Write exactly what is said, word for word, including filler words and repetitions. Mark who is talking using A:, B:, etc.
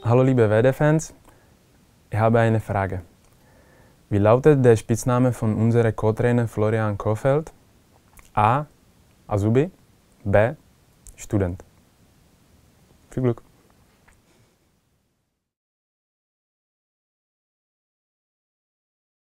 A: Hallo liebe Werder-Fans, ich habe eine Frage. Wie lautet der Spitzname von unserem Co-Trainer Florian Kohfeldt? A. Azubi, B. Student. Viel Glück!